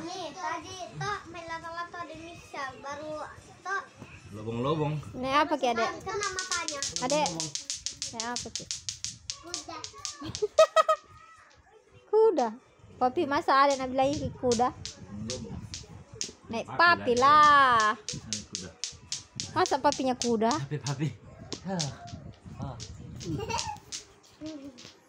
Nih tadi toh main lato-lato di misal baru toh Lobong-lobong. Ini apa ki adek? kena matanya. Adek. Ini apa ki? Kuda. Kuda. Papi masa adek nak bilang iki kuda? Lobong. Naik papi lah. Naik kuda. Masa papinya kuda? Papi.